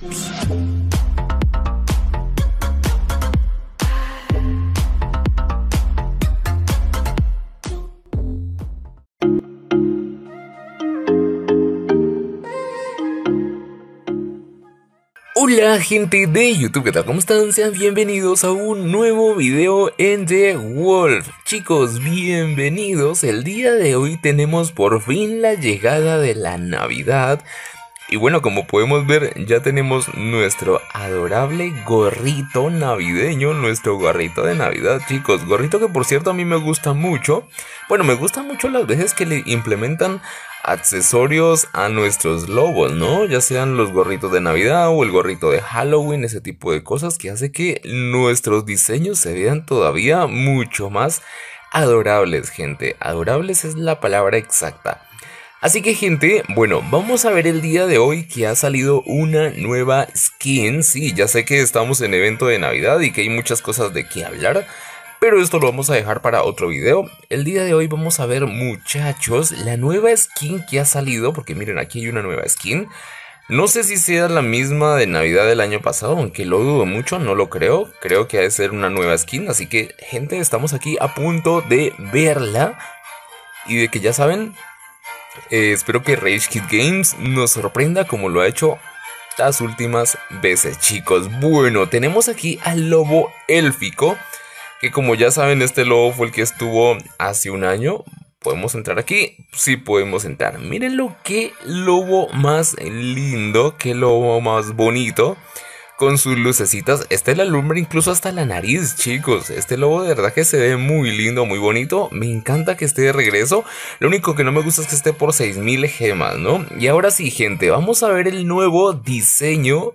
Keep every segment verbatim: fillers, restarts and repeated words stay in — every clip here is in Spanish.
Hola gente de YouTube, ¿qué tal? ¿Cómo están? Sean bienvenidos a un nuevo video en The Wolf. Chicos, bienvenidos. El día de hoy tenemos por fin la llegada de la Navidad. Y bueno, como podemos ver, ya tenemos nuestro adorable gorrito navideño, nuestro gorrito de Navidad, chicos. Gorrito que por cierto a mí me gusta mucho. Bueno, me gustan mucho las veces que le implementan accesorios a nuestros lobos, ¿no? Ya sean los gorritos de Navidad o el gorrito de Halloween, ese tipo de cosas que hace que nuestros diseños se vean todavía mucho más adorables, gente. Adorables es la palabra exacta. Así que gente, bueno, vamos a ver el día de hoy que ha salido una nueva skin. Sí, ya sé que estamos en evento de Navidad y que hay muchas cosas de qué hablar, pero esto lo vamos a dejar para otro video. El día de hoy vamos a ver, muchachos, la nueva skin que ha salido, porque miren, aquí hay una nueva skin. No sé si sea la misma de Navidad del año pasado, aunque lo dudo mucho, no lo creo. Creo que ha de ser una nueva skin, así que gente, estamos aquí a punto de verla. Y de que ya saben... Eh, espero que Rage Kid Games nos sorprenda como lo ha hecho las últimas veces, chicos. Bueno, tenemos aquí al lobo élfico, que como ya saben, este lobo fue el que estuvo hace un año. ¿Podemos entrar aquí? Sí, podemos entrar. Mírenlo, qué lobo más lindo, qué lobo más bonito, con sus lucecitas. Este le alumbra incluso hasta la nariz, chicos. Este lobo de verdad que se ve muy lindo, muy bonito. Me encanta que esté de regreso. Lo único que no me gusta es que esté por seis mil gemas, ¿no? Y ahora sí, gente, vamos a ver el nuevo diseño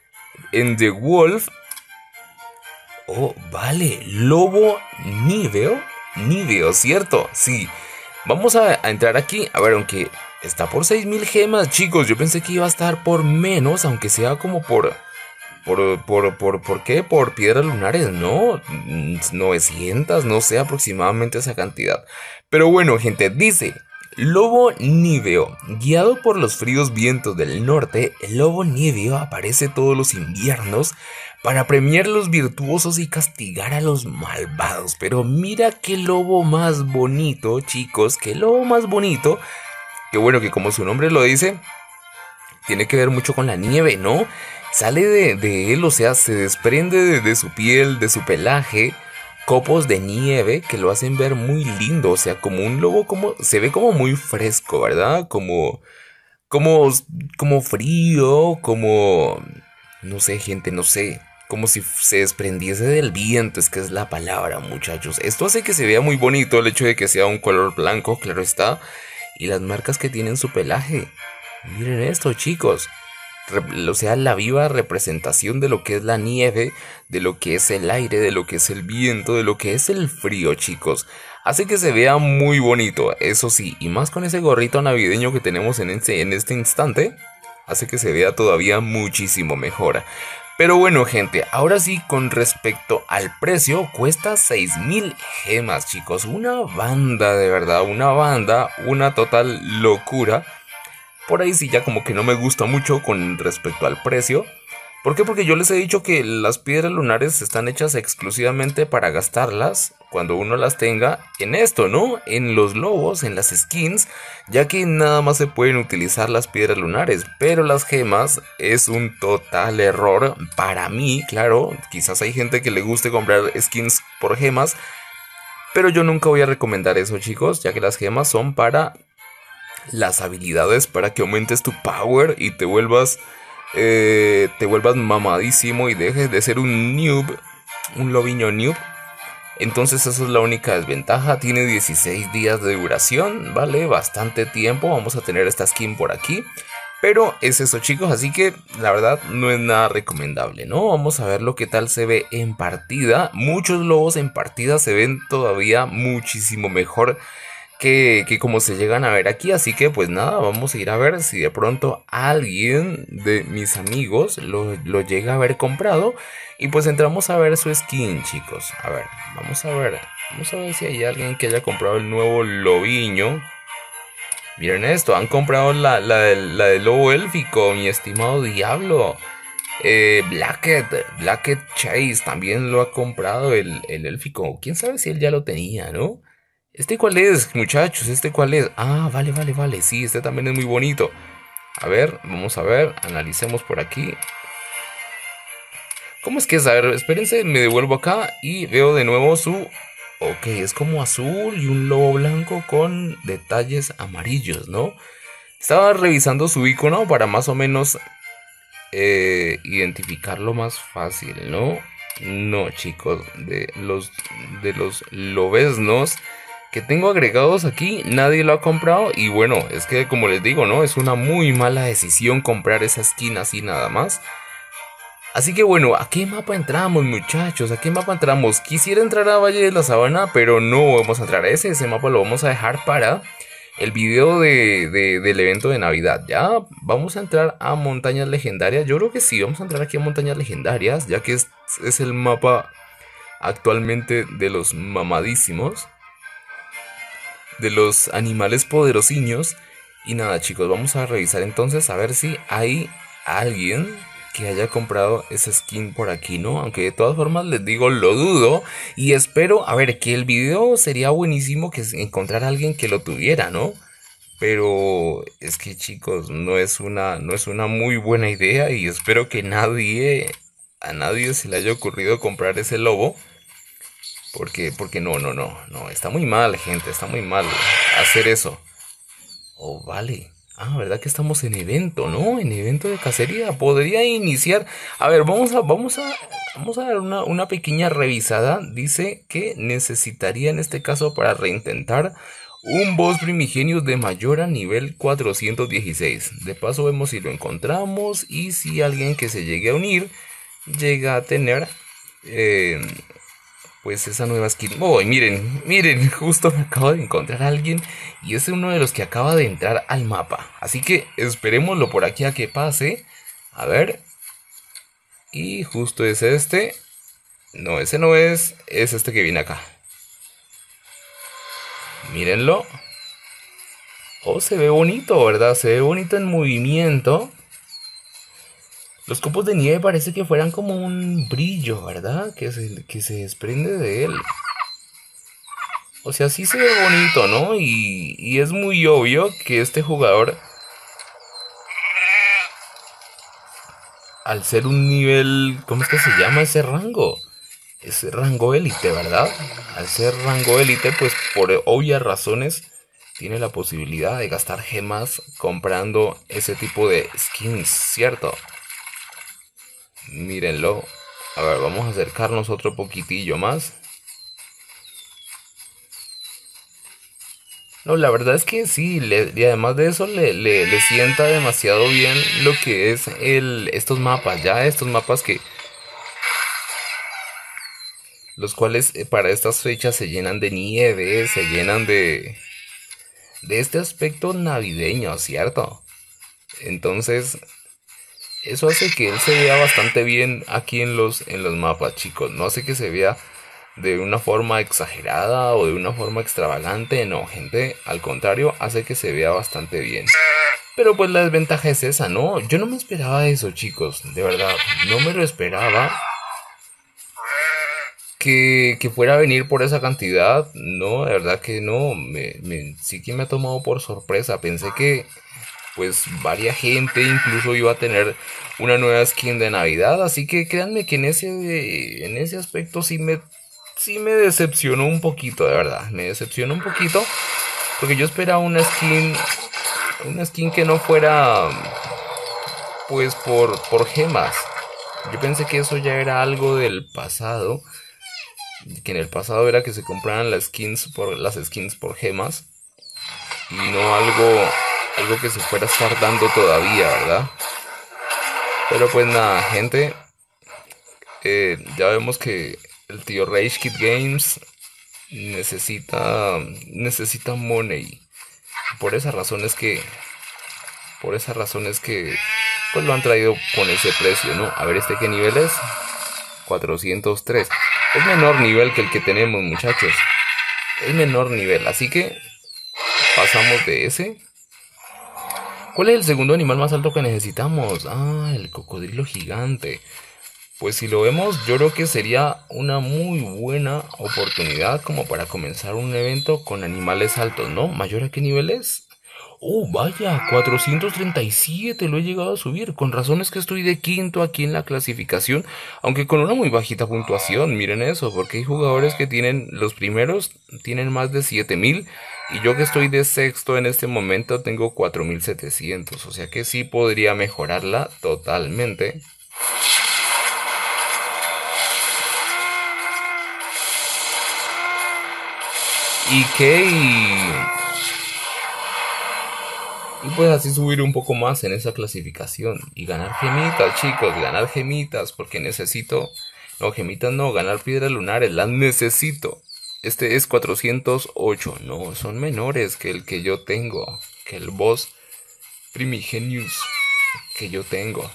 en The Wolf. Oh, vale, lobo níveo. Níveo, ¿cierto? Sí. Vamos a, a entrar aquí. A ver, aunque está por seis mil gemas, chicos. Yo pensé que iba a estar por menos, aunque sea como por... Por, por, por, ¿por qué? Por piedras lunares, ¿no? novecientas, no sé, aproximadamente esa cantidad. Pero bueno, gente, dice... Lobo níveo. Guiado por los fríos vientos del norte, el lobo níveo aparece todos los inviernos para premiar a los virtuosos y castigar a los malvados. Pero mira qué lobo más bonito, chicos, qué lobo más bonito. Que bueno, que como su nombre lo dice, tiene que ver mucho con la nieve, ¿no? Sale de, de él, o sea, se desprende de, de su piel, de su pelaje, copos de nieve que lo hacen ver muy lindo, o sea, como un lobo, como se ve como muy fresco, ¿verdad? Como, como, como frío, como, no sé, gente, no sé, como si se desprendiese del viento, es que es la palabra, muchachos. Esto hace que se vea muy bonito el hecho de que sea un color blanco, claro está, y las marcas que tiene en su pelaje. Miren esto, chicos. O sea, la viva representación de lo que es la nieve, de lo que es el aire, de lo que es el viento, de lo que es el frío, chicos. Hace que se vea muy bonito, eso sí, y más con ese gorrito navideño que tenemos en este, en este instante, hace que se vea todavía muchísimo mejor. Pero bueno, gente, ahora sí, con respecto al precio, cuesta seis mil gemas, chicos. Una banda, de verdad, una banda, una total locura. Por ahí sí ya como que no me gusta mucho con respecto al precio. ¿Por qué? Porque yo les he dicho que las piedras lunares están hechas exclusivamente para gastarlas cuando uno las tenga en esto, ¿no? En los lobos, en las skins, ya que nada más se pueden utilizar las piedras lunares. Pero las gemas es un total error para mí, claro. Quizás hay gente que le guste comprar skins por gemas, pero yo nunca voy a recomendar eso, chicos, ya que las gemas son para... las habilidades, para que aumentes tu power y te vuelvas eh, te vuelvas mamadísimo y dejes de ser un noob, un lobiño noob. Entonces esa es la única desventaja. Tiene dieciséis días de duración, vale, bastante tiempo. Vamos a tener esta skin por aquí, pero es eso, chicos, así que la verdad no es nada recomendable, ¿no? Vamos a ver lo que tal se ve en partida. Muchos lobos en partida se ven todavía muchísimo mejor Que, que como se llegan a ver aquí. Así que pues nada, vamos a ir a ver si de pronto alguien de mis amigos lo, lo llega a haber comprado. Y pues entramos a ver su skin, chicos. A ver, vamos a ver. Vamos a ver si hay alguien que haya comprado el nuevo lobiño. Miren esto, han comprado la, la, del, la del lobo élfico, mi estimado diablo. Eh, Blackett, Blackett Chase también lo ha comprado el, el élfico. Quién sabe si él ya lo tenía, ¿no? ¿Este cuál es, muchachos? ¿Este cuál es? Ah, vale, vale, vale. Sí, este también es muy bonito. A ver, vamos a ver. Analicemos por aquí. ¿Cómo es que es? A ver, espérense, me devuelvo acá y veo de nuevo su... Ok, es como azul y un lobo blanco con detalles amarillos, ¿no? Estaba revisando su icono para más o menos eh, identificarlo más fácil, ¿no? No, chicos, de los, de los lobeznos que tengo agregados aquí, nadie lo ha comprado. Y bueno, es que como les digo, ¿no? Es una muy mala decisión comprar esa skin así nada más. Así que bueno, ¿a qué mapa entramos, muchachos? ¿A qué mapa entramos? Quisiera entrar a Valle de la Sabana, pero no vamos a entrar a ese. Ese mapa lo vamos a dejar para el video de, de- del evento de Navidad. Ya vamos a entrar a Montañas Legendarias. Yo creo que sí, vamos a entrar aquí a Montañas Legendarias, ya que es, es el mapa actualmente de los mamadísimos, de los animales poderosiños. Y nada, chicos, vamos a revisar entonces a ver si hay alguien que haya comprado esa skin por aquí, ¿no? Aunque de todas formas les digo, lo dudo. Y espero, a ver, que el video sería buenísimo que encontrar a alguien que lo tuviera, ¿no? Pero es que, chicos, no es una, no es una muy buena idea. Y espero que nadie, a nadie se le haya ocurrido comprar ese lobo. Porque, porque no, no, no, no, está muy mal, gente, está muy mal hacer eso. Oh, vale. Ah, ¿verdad que estamos en evento, no? En evento de cacería. Podría iniciar. A ver, vamos a, vamos a, vamos a dar una, una pequeña revisada. Dice que necesitaría en este caso para reintentar un boss primigenio de mayor a nivel cuatrocientos dieciséis. De paso vemos si lo encontramos y si alguien que se llegue a unir llega a tener eh, pues esa nueva skin. Oh, y miren, miren, justo me acabo de encontrar a alguien y es uno de los que acaba de entrar al mapa. Así que esperémoslo por aquí a que pase. A ver. Y justo es este. No, ese no es, es este que viene acá. Mírenlo. Oh, se ve bonito, ¿verdad? Se ve bonito en movimiento. Los copos de nieve parece que fueran como un brillo, ¿verdad? Que se, que se desprende de él. O sea, sí se ve bonito, ¿no? Y, y es muy obvio que este jugador, al ser un nivel, ¿cómo es que se llama ese rango? Ese rango élite, ¿verdad? Al ser rango élite, pues por obvias razones tiene la posibilidad de gastar gemas comprando ese tipo de skins, ¿cierto? Mírenlo. A ver, vamos a acercarnos otro poquitillo más. No, la verdad es que sí, le- y además de eso le, le, le sienta demasiado bien lo que es el, estos mapas, ya estos mapas que los cuales eh, para estas fechas se llenan de nieve, se llenan de, de este aspecto navideño, ¿cierto? Entonces, eso hace que él se vea bastante bien aquí en los, en los mapas, chicos. No hace que se vea de una forma exagerada o de una forma extravagante, no, gente, al contrario, hace que se vea bastante bien. Pero pues la desventaja es esa, ¿no? Yo no me esperaba eso, chicos, de verdad, no me lo esperaba. Que, que fuera a venir por esa cantidad, no, de verdad que no, me, me- sí que me ha tomado por sorpresa. Pensé que pues varia gente incluso iba a tener una nueva skin de Navidad, así que créanme que en ese, en ese aspecto sí me, sí me decepcionó un poquito, de verdad, me decepcionó un poquito, porque yo esperaba una skin, una skin que no fuera pues por, por gemas. Yo pensé que eso ya era algo del pasado, que en el pasado era que se compraran las skins por las skins por gemas y no algo algo que se fuera a estar dando todavía, ¿verdad? Pero pues nada, gente, eh, ya vemos que el tío Rage Kid Games necesita necesita money. Por esa razón es que por esa razón es que pues lo han traído con ese precio, ¿no? A ver este qué nivel es. cuatrocientos tres. Es menor nivel que el que tenemos, muchachos. Es menor nivel, así que pasamos de ese. ¿Cuál es el segundo animal más alto que necesitamos? Ah, el cocodrilo gigante. Pues si lo vemos, yo creo que sería una muy buena oportunidad como para comenzar un evento con animales altos, ¿no? ¿Mayor a qué nivel es? Oh, vaya, cuatrocientos treinta y siete lo he llegado a subir. Con razón es que estoy de quinto aquí en la clasificación, aunque con una muy bajita puntuación. Miren eso, porque hay jugadores que tienen, los primeros tienen más de siete mil y yo que estoy de sexto en este momento tengo cuatro mil setecientos. O sea que sí podría mejorarla totalmente. ¿Y qué? Y... Y pues así subir un poco más en esa clasificación. Y ganar gemitas, chicos, ganar gemitas, porque necesito... No, gemitas no, ganar piedras lunares, las necesito. Este es cuatrocientos ocho, no, son menores que el que yo tengo, que el boss Primigenius que yo tengo.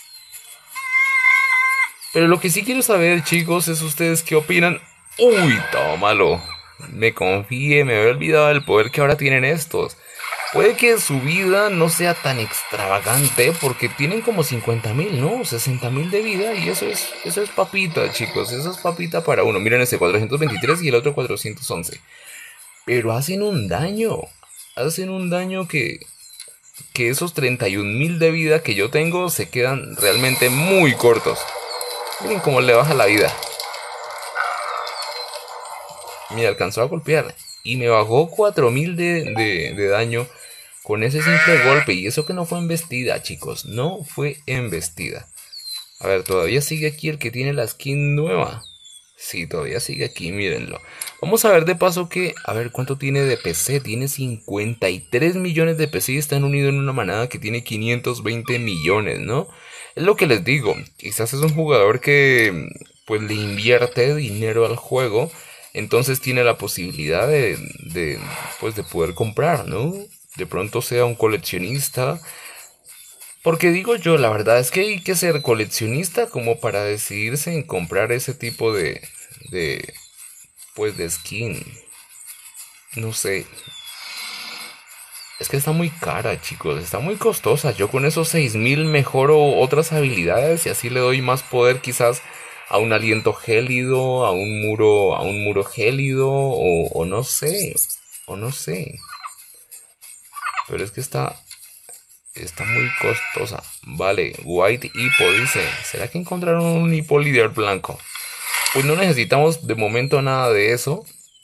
Pero lo que sí quiero saber, chicos, es ustedes qué opinan. Uy, tómalo. Me confié, me había olvidado del poder que ahora tienen estos. Puede que su vida no sea tan extravagante porque tienen como cincuenta mil, ¿no? sesenta mil de vida y eso es, eso es papita, chicos. Eso es papita para uno. Miren ese cuatrocientos veintitrés y el otro cuatrocientos once. Pero hacen un daño. Hacen un daño que, que esos treinta y un mil de vida que yo tengo se quedan realmente muy cortos. Miren cómo le baja la vida. Me alcanzó a golpear y me bajó cuatro mil de, de, de daño con ese simple golpe. Y eso que no fue embestida, chicos. No fue embestida. A ver, todavía sigue aquí el que tiene la skin nueva. Sí, todavía sigue aquí, mírenlo. Vamos a ver de paso que, a ver cuánto tiene de P C. Tiene cincuenta y tres millones de P C y están unidos en una manada que tiene quinientos veinte millones, ¿no? Es lo que les digo. Quizás es un jugador que pues le invierte dinero al juego. Entonces tiene la posibilidad de, de, pues de poder comprar, ¿no? De pronto sea un coleccionista. Porque digo yo, la verdad es que hay que ser coleccionista como para decidirse en comprar ese tipo de, de, pues de skin. No sé. Es que está muy cara, chicos, está muy costosa. Yo con esos seis mil mejoro otras habilidades y así le doy más poder quizás a un aliento gélido, a un muro, a un muro gélido, o, o no sé, o no sé. Pero es que está, está muy costosa. Vale, White Hippo dice, ¿será que encontraron un hipo líder blanco? Pues no necesitamos de momento nada de eso.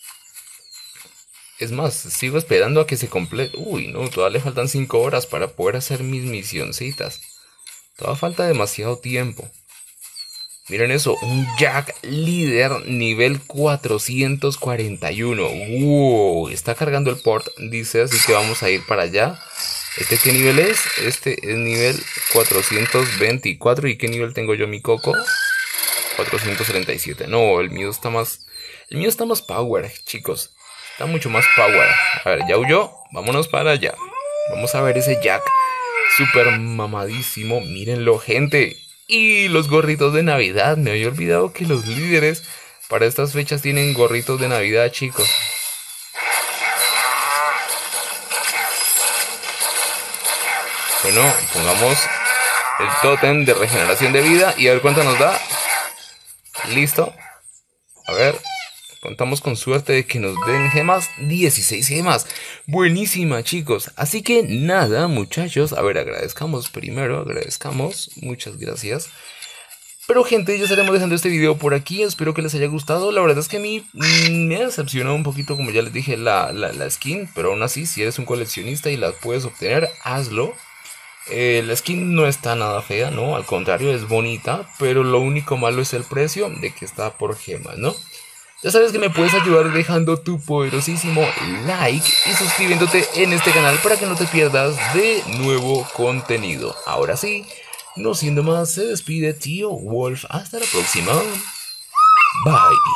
Es más, sigo esperando a que se complete. Uy, no, todavía le faltan cinco horas para poder hacer mis misioncitas. Todavía falta demasiado tiempo. Miren eso, un Jack líder nivel cuatrocientos cuarenta y uno. Wow, está cargando el port, dice, así que vamos a ir para allá. ¿Este qué nivel es? Este es nivel cuatrocientos veinticuatro. ¿Y qué nivel tengo yo, mi coco? cuatrocientos treinta y siete. No, el mío está más... El mío está más power, chicos. Está mucho más power. A ver, ya huyó. Vámonos para allá. Vamos a ver ese Jack super mamadísimo. Mírenlo, gente. Y los gorritos de Navidad. Me había olvidado que los líderes para estas fechas tienen gorritos de Navidad, chicos. Bueno, pongamos el tótem de regeneración de vida y a ver cuánto nos da. Listo. A ver, contamos con suerte de que nos den gemas. dieciséis gemas. Buenísima, chicos. Así que nada, muchachos. A ver, agradezcamos primero. Agradezcamos. Muchas gracias. Pero gente, ya estaremos dejando este video por aquí. Espero que les haya gustado. La verdad es que a mí mmm, me ha decepcionado un poquito, como ya les dije, la, la, la skin. Pero aún así, si eres un coleccionista y la puedes obtener, hazlo. Eh, la skin no está nada fea, ¿no? Al contrario, es bonita. Pero lo único malo es el precio de que está por gemas, ¿no? Ya sabes que me puedes ayudar dejando tu poderosísimo like y suscribiéndote en este canal para que no te pierdas de nuevo contenido. Ahora sí, no siendo más, se despide Tío Wolf. Hasta la próxima. Bye.